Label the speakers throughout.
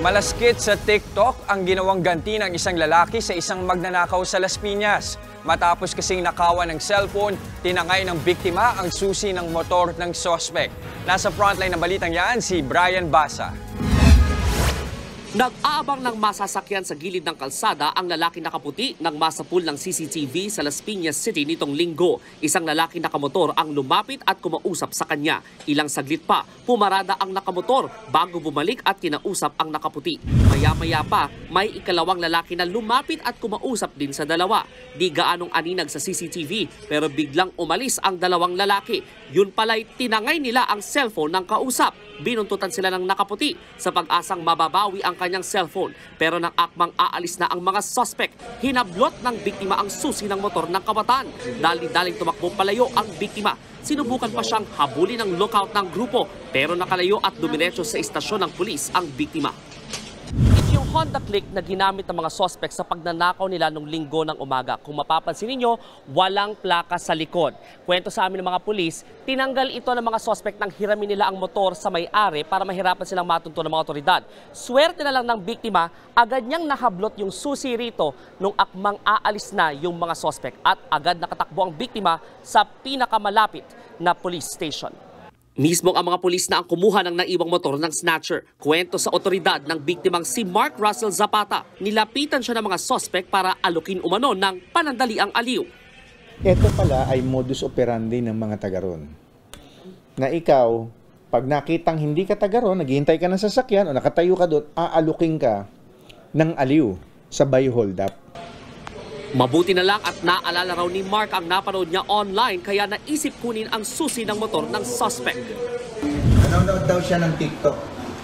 Speaker 1: Malaskit sa TikTok ang ginawang ganti ng isang lalaki sa isang magnanakaw sa Las Piñas. Matapos kasing nakawan ng cellphone, tinangay ng biktima ang susi ng motor ng suspect. Nasa frontline ng balitang yan si Brian Basa.
Speaker 2: Nag-aabang ng masasakyan sa gilid ng kalsada ang lalaki nakaputi nang masapul ng CCTV sa Las Piñas City nitong linggo. Isang lalaki nakamotor ang lumapit at kumausap sa kanya. Ilang saglit pa, pumarada ang nakamotor bago bumalik at kinausap ang nakaputi. Maya-maya pa, may ikalawang lalaki na lumapit at kumausap din sa dalawa. Di gaanong aninag sa CCTV pero biglang umalis ang dalawang lalaki. Yun pala'y tinangay nila ang cellphone ng kausap. Binuntutan sila ng nakaputi sa pag-asang mababawi ang kanyang cellphone. Pero nang akmang aalis na ang mga suspect, hinablot ng biktima ang susi ng motor ng kabataan. Dali-daling tumakbo palayo ang biktima. Sinubukan pa siyang habulin ng lookout ng grupo pero nakalayo at dumiretso sa istasyon ng pulis ang biktima. Yung Honda Click na ginamit ng mga suspect sa pagnanakaw nila nung linggo ng umaga. Kung mapapansin ninyo, walang plaka sa likod. Kwento sa amin ng mga pulis, tinanggal ito ng mga suspect nang hiramin nila ang motor sa may-ari para mahirapan silang matunto ng mga otoridad. Swerte na lang ng biktima, agad niyang nahablot yung susi rito nung akmang aalis na yung mga suspect at agad nakatakbo ang biktima sa pinakamalapit na police station. Mismo ang mga pulis na ang kumuha ng naiwang motor ng snatcher. Kwento sa otoridad ng biktimang si Mark Russell Zapata. Nilapitan siya ng mga suspect para alukin umano ng panandaliang aliw.
Speaker 3: Ito pala ay modus operandi ng mga taga-ron. Na ikaw, pag nakitang hindi ka taga-ron, naghihintay ka ng sasakyan o nakatayo ka doon, aalukin ka ng aliw sa bay hold up.
Speaker 2: Mabuti na lang at naalala raw ni Mark ang napanood niya online kaya naisip kunin ang susi ng motor ng suspect.
Speaker 4: Nanonood daw siya ng TikTok.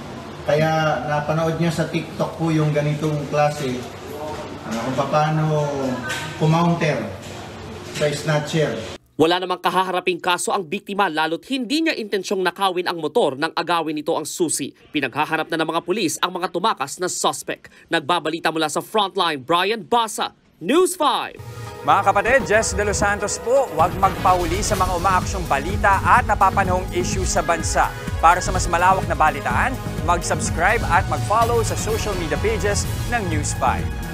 Speaker 4: Kaya napanood niya sa TikTok po yung ganitong klase kung paano kumounter sa snatcher.
Speaker 2: Wala namang kahaharaping kaso ang biktima lalo't hindi niya intensyong nakawin ang motor nang agawin nito ang susi. Pinaghaharap na ng mga pulis ang mga tumakas na suspect. Nagbabalita mula sa Frontline, Brian Basa, News 5.
Speaker 1: Mga kapatid, Jess De Los Santos po, huwag magpahuli sa mga umaaksyong balita at napapanahong issue sa bansa. Para sa mas malawak na balitaan, mag-subscribe at mag-follow sa social media pages ng News 5.